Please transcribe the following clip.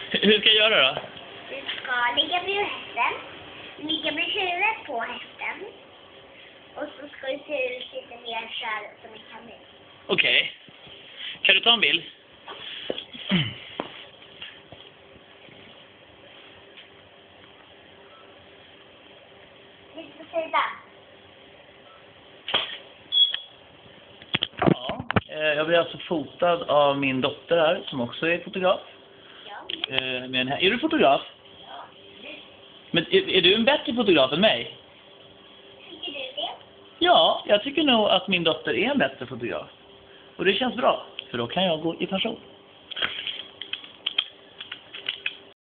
Hur ska jag göra då? Du ska ligga bredvid hästen. Ligga med huvudet på hästen. Och så ska du se ut lite mer så här som en kanin. Okej. Kan du ta en bild? Lite på sidan. Ja. Jag blir alltså fotad av min dotter här, som också är fotograf. Ja. Är du fotograf? Ja. Men är du en bättre fotograf än mig? Tycker du det? Ja, jag tycker nog att min dotter är en bättre fotograf. Och det känns bra, för då kan jag gå i pension.